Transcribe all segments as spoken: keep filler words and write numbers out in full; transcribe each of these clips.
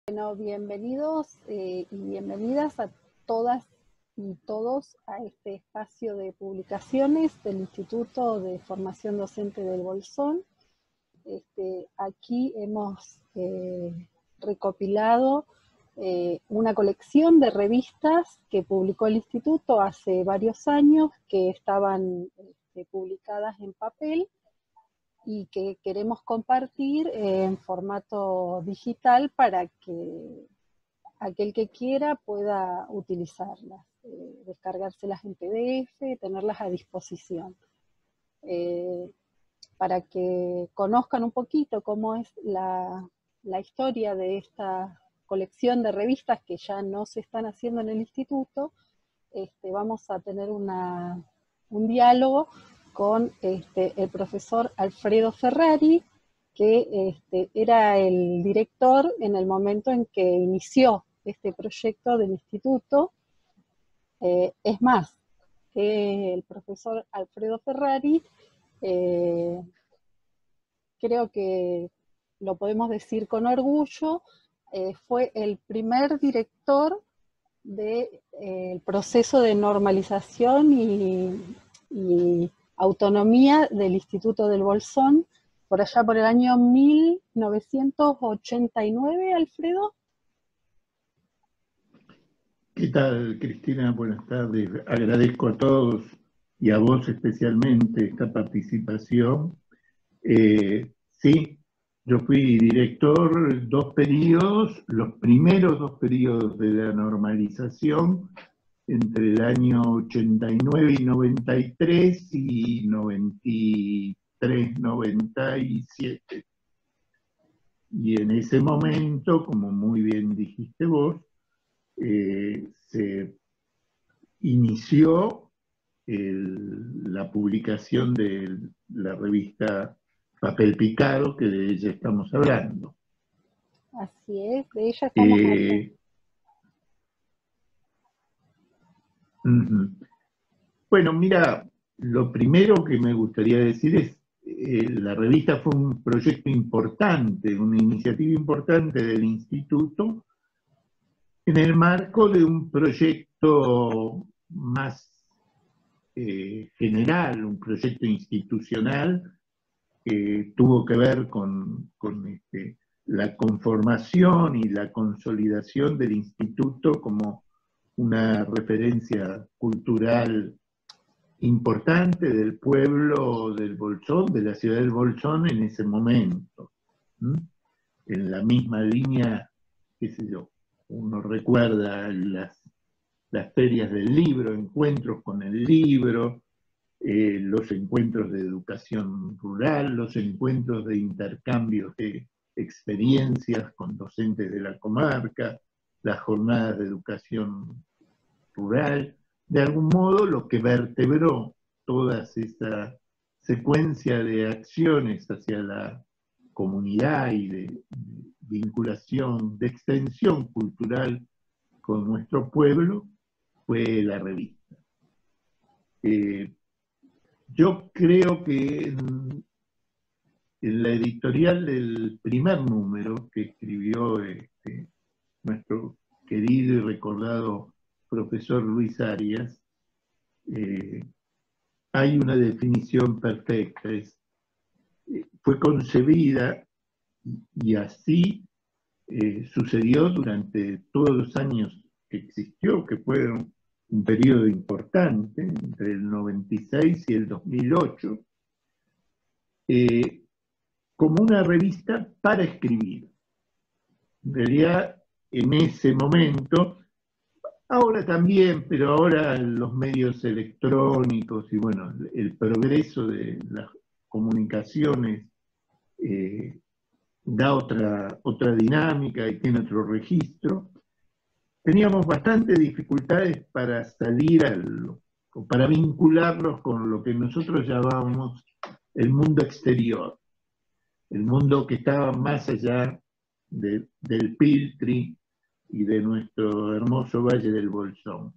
Bueno, bienvenidos eh, y bienvenidas a todas y todos a este espacio de publicaciones del Instituto de Formación Docente del Bolsón. Este, aquí hemos eh, recopilado eh, una colección de revistas que publicó el Instituto hace varios años, que estaban este, publicadas en papel, y que queremos compartir en formato digital para que aquel que quiera pueda utilizarlas, eh, descargárselas en P D F, tenerlas a disposición, eh, para que conozcan un poquito cómo es la, la historia de esta colección de revistas que ya no se están haciendo en el instituto. Este, vamos a tener una, un diálogo con este, el profesor Alfredo Ferrari, que este, era el director en el momento en que inició este proyecto del instituto. Eh, es más, eh, el profesor Alfredo Ferrari, eh, creo que lo podemos decir con orgullo, eh, fue el primer director del de, eh, proceso de normalización y, y autonomía del Instituto del Bolsón, por allá por el año mil novecientos ochenta y nueve, Alfredo. ¿Qué tal, Cristina? Buenas tardes. Agradezco a todos y a vos especialmente esta participación. Eh, sí, yo fui director dos periodos, los primeros dos periodos de la normalización, entre el año ochenta y nueve y noventa y tres y noventa y tres, noventa y siete. Y en ese momento, como muy bien dijiste vos, eh, se inició el, la publicación de la revista Papel Picado, que de ella estamos hablando. Así es, de ella estamos eh, hablando. Uh-huh. Bueno, mira, lo primero que me gustaría decir es, eh, la revista fue un proyecto importante, una iniciativa importante del Instituto, en el marco de un proyecto más eh, general, un proyecto institucional que tuvo que ver con, con este, la conformación y la consolidación del instituto como una referencia cultural importante del pueblo del Bolsón, de la ciudad del Bolsón en ese momento. ¿Mm? En la misma línea, qué sé yo, uno recuerda las, las ferias del libro, encuentros con el libro, eh, los encuentros de educación rural, los encuentros de intercambios de experiencias con docentes de la comarca, las jornadas de educación rural. De algún modo, lo que vertebró toda esa secuencia de acciones hacia la comunidad y de, de vinculación, de extensión cultural con nuestro pueblo, fue la revista. Eh, yo creo que en, en la editorial del primer número que escribió este, nuestro querido y recordado profesor Luis Arias, eh, hay una definición perfecta. Es, eh, fue concebida y así eh, sucedió durante todos los años que existió, que fueron un periodo importante, entre el noventa y seis y el dos mil ocho, eh, como una revista para escribir. En realidad, en ese momento, ahora también, pero ahora los medios electrónicos y bueno, el progreso de las comunicaciones eh, da otra, otra dinámica y tiene otro registro. Teníamos bastantes dificultades para salir al, para vincularnos con lo que nosotros llamábamos el mundo exterior, el mundo que estaba más allá de, del Piltri y de nuestro hermoso Valle del Bolsón.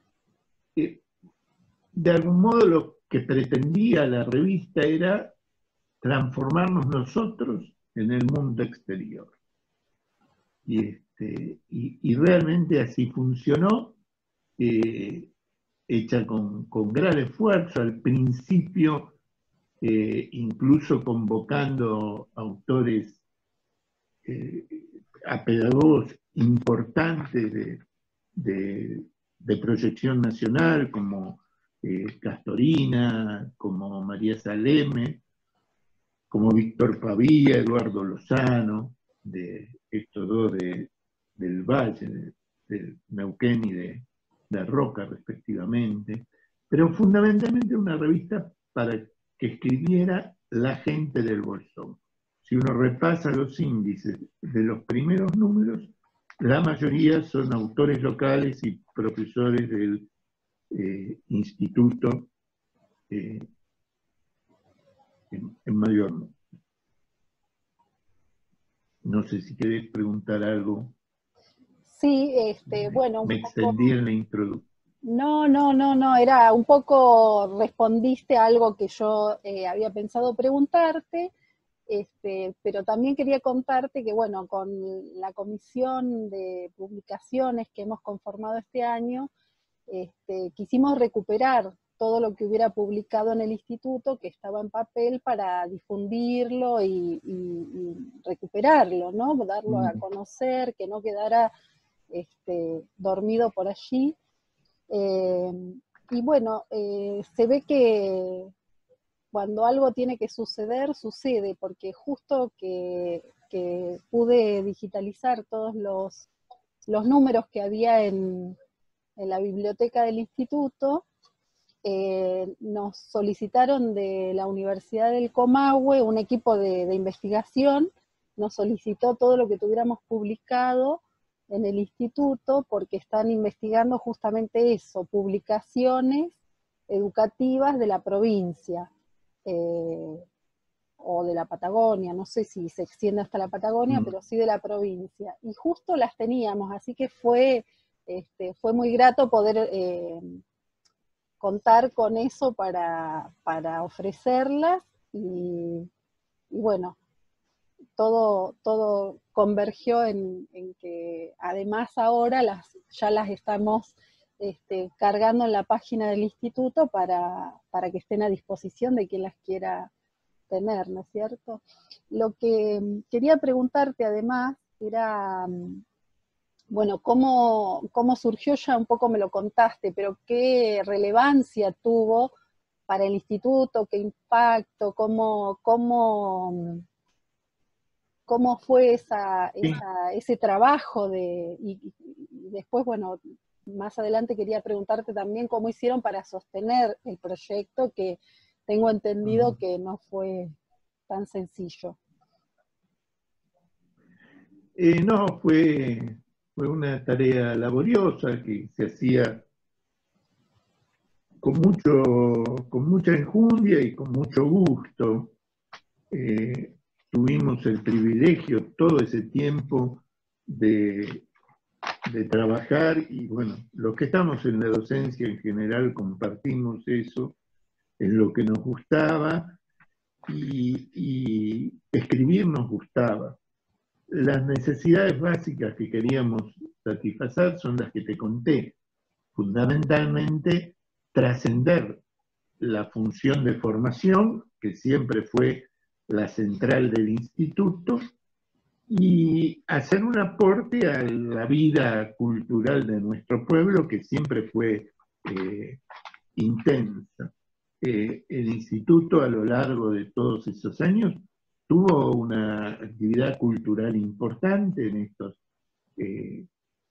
De algún modo lo que pretendía la revista era transformarnos nosotros en el mundo exterior. Y, este, Este, y, y realmente así funcionó, eh, hecha con, con gran esfuerzo, al principio eh, incluso convocando autores, eh, a pedagogos importantes de, de, de proyección nacional, como eh, Castorina, como María Saleme, como Víctor Pavía, Eduardo Lozano, de estos dos de, del Valle, de, de Neuquén y de, de Roca, respectivamente, pero fundamentalmente una revista para que escribiera la gente del Bolsón. Si uno repasa los índices de los primeros números, la mayoría son autores locales y profesores del eh, instituto eh, en, en Mayor. No sé si querés preguntar algo. Sí, este, Me, bueno, un me poco. extendí en la introducción. No, no, no, no, era un poco, respondiste a algo que yo eh, había pensado preguntarte, este, pero también quería contarte que, bueno, con la comisión de publicaciones que hemos conformado este año, este, quisimos recuperar todo lo que hubiera publicado en el instituto, que estaba en papel, para difundirlo y, y, y recuperarlo, ¿no? Darlo a conocer, que no quedara este, dormido por allí. Eh, y bueno, eh, se ve que cuando algo tiene que suceder, sucede, porque justo que, que pude digitalizar todos los, los números que había en, en la biblioteca del instituto, eh, nos solicitaron de la Universidad del Comahue, un equipo de, de investigación, nos solicitó todo lo que tuviéramos publicado en el instituto, porque están investigando justamente eso, publicaciones educativas de la provincia, eh, o de la Patagonia, no sé si se extiende hasta la Patagonia, Mm. pero sí de la provincia, y justo las teníamos, así que fue, este, fue muy grato poder eh, contar con eso para, para ofrecerlas, y, y bueno, todo, todo convergió en, en que además ahora las, ya las estamos este, cargando en la página del instituto para, para que estén a disposición de quien las quiera tener, ¿no es cierto? Lo que quería preguntarte además era, bueno, cómo, cómo surgió, ya un poco me lo contaste, pero qué relevancia tuvo para el instituto, qué impacto, cómo, cómo cómo fue esa, Sí. esa, ese trabajo de, y, y después, bueno, más adelante quería preguntarte también cómo hicieron para sostener el proyecto, que tengo entendido que no fue tan sencillo. Eh, no, fue, fue una tarea laboriosa que se hacía con, mucho, con mucha enjundia y con mucho gusto. Eh, tuvimos el privilegio todo ese tiempo de, de trabajar y bueno, los que estamos en la docencia en general compartimos eso, en lo que nos gustaba y, y escribir nos gustaba. Las necesidades básicas que queríamos satisfacer son las que te conté, fundamentalmente trascender la función de formación, que siempre fue la central del instituto, y hacer un aporte a la vida cultural de nuestro pueblo, que siempre fue eh, intensa. Eh, el instituto a lo largo de todos esos años tuvo una actividad cultural importante en estos eh,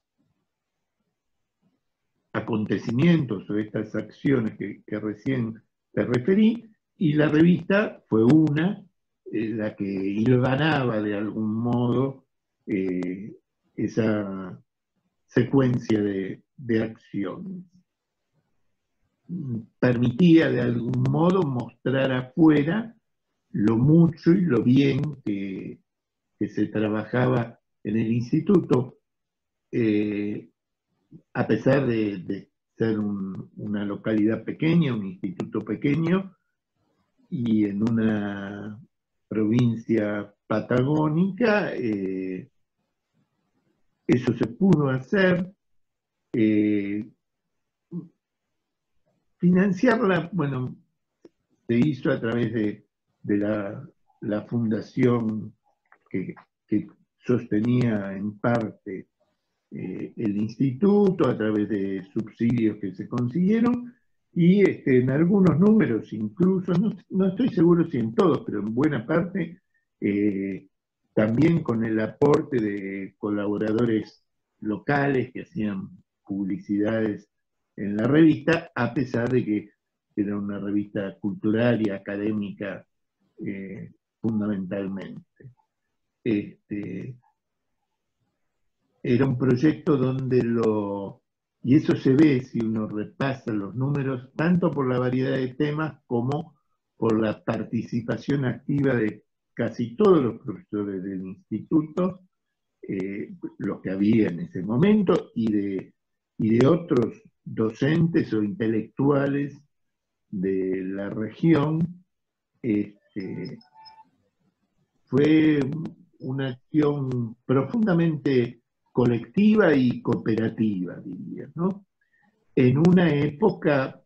acontecimientos o estas acciones que, que recién te referí, y la revista fue una, eh, la que hilvanaba de algún modo eh, esa secuencia de, de acciones. Permitía de algún modo mostrar afuera lo mucho y lo bien que, que se trabajaba en el instituto, eh, a pesar de, de ser un, una localidad pequeña, un instituto pequeño, y en una provincia patagónica, eh, eso se pudo hacer. Eh, financiarla, bueno, se hizo a través de, de la, la fundación que, que sostenía en parte eh, el instituto, a través de subsidios que se consiguieron, y este, en algunos números incluso, no, no estoy seguro si en todos, pero en buena parte, eh, también con el aporte de colaboradores locales que hacían publicidades en la revista, a pesar de que era una revista cultural y académica eh, fundamentalmente. Este, era un proyecto donde lo, y eso se ve si uno repasa los números, tanto por la variedad de temas como por la participación activa de casi todos los profesores del instituto, eh, los que había en ese momento, y de, y de otros docentes o intelectuales de la región. Este, fue una acción profundamente colectiva y cooperativa, diría, ¿no? En una época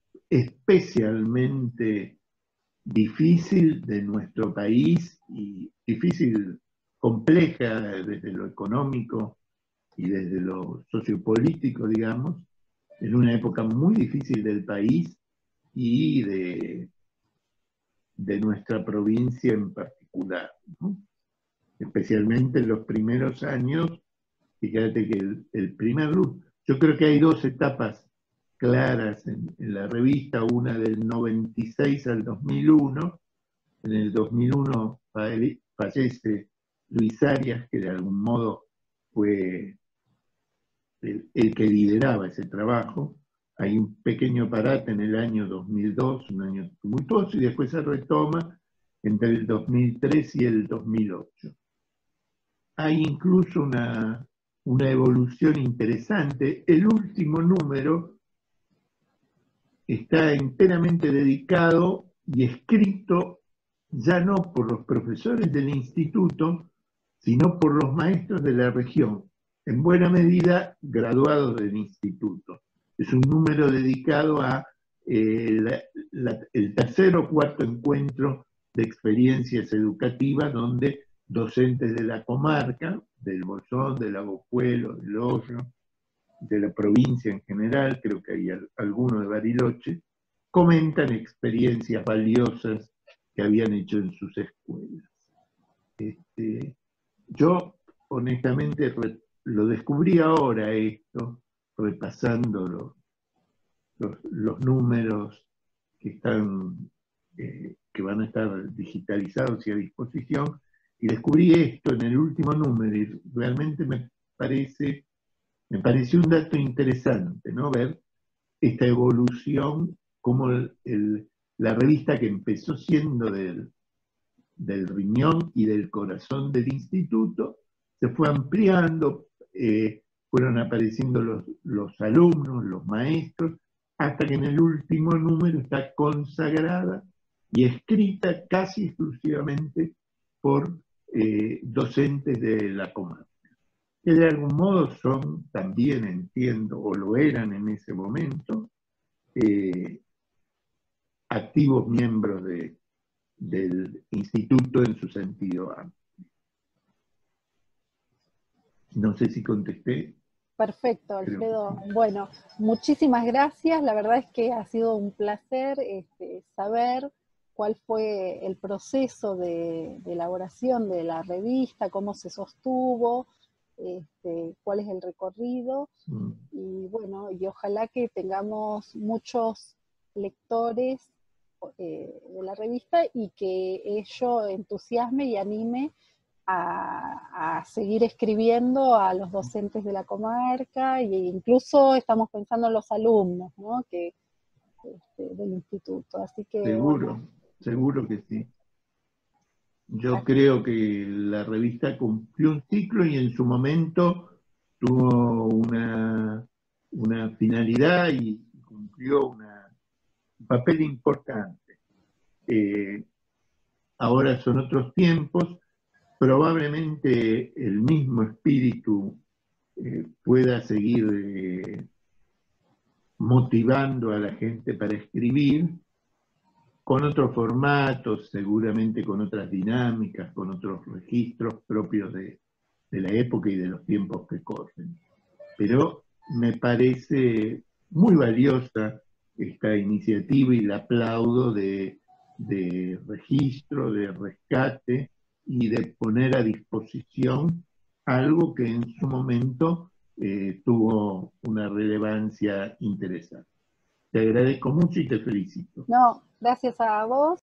especialmente difícil de nuestro país y difícil, compleja desde lo económico y desde lo sociopolítico, digamos, en una época muy difícil del país y de, de nuestra provincia en particular, ¿no? Especialmente en los primeros años. Fíjate que el, el primer luz, yo creo que hay dos etapas claras en, en la revista, una del noventa y seis al dos mil uno. En el dos mil uno fallece Luis Arias, que de algún modo fue el, el que lideraba ese trabajo. Hay un pequeño parate en el año dos mil dos, un año tumultuoso, y después se retoma entre el dos mil tres y el dos mil ocho. Hay incluso una, una evolución interesante. El último número está enteramente dedicado y escrito ya no por los profesores del instituto, sino por los maestros de la región, en buena medida graduados del instituto. Es un número dedicado a eh, la, la, el tercer o cuarto encuentro de experiencias educativas, donde docentes de la comarca, del Bolsón, del Agopuelo, del Hoyo, de la provincia en general, creo que hay alguno de Bariloche, comentan experiencias valiosas que habían hecho en sus escuelas. Este, yo, honestamente, re, lo descubrí ahora esto, repasando los, los, los números que están, eh, que van a estar digitalizados y a disposición, y descubrí esto en el último número, y realmente me parece, me pareció un dato interesante, ¿no? Ver esta evolución, como el, el, la revista que empezó siendo del, del riñón y del corazón del instituto, se fue ampliando, eh, fueron apareciendo los, los alumnos, los maestros, hasta que en el último número está consagrada y escrita casi exclusivamente por eh, docentes de la comarca, que de algún modo son también, entiendo, o lo eran en ese momento, eh, activos miembros de, del instituto en su sentido amplio. No sé si contesté. Perfecto, Alfredo. Sí. Bueno, muchísimas gracias. La verdad es que ha sido un placer este, saber cuál fue el proceso de, de elaboración de la revista, cómo se sostuvo, este, cuál es el recorrido. Mm. Y bueno, y ojalá que tengamos muchos lectores eh, de la revista y que ello entusiasme y anime A, a seguir escribiendo a los docentes de la comarca, e incluso estamos pensando en los alumnos, ¿no? que, este, del instituto. Así que, seguro, bueno. seguro que sí. Yo Así. creo que la revista cumplió un ciclo y en su momento tuvo una, una finalidad y cumplió una, un papel importante. Eh, ahora son otros tiempos. Probablemente el mismo espíritu eh, pueda seguir eh, motivando a la gente para escribir, con otros formatos, seguramente con otras dinámicas, con otros registros propios de, de la época y de los tiempos que corren. Pero me parece muy valiosa esta iniciativa y la aplaudo de, de registro, de rescate y de poner a disposición algo que en su momento eh, tuvo una relevancia interesante. Te agradezco mucho y te felicito. No, gracias a vos.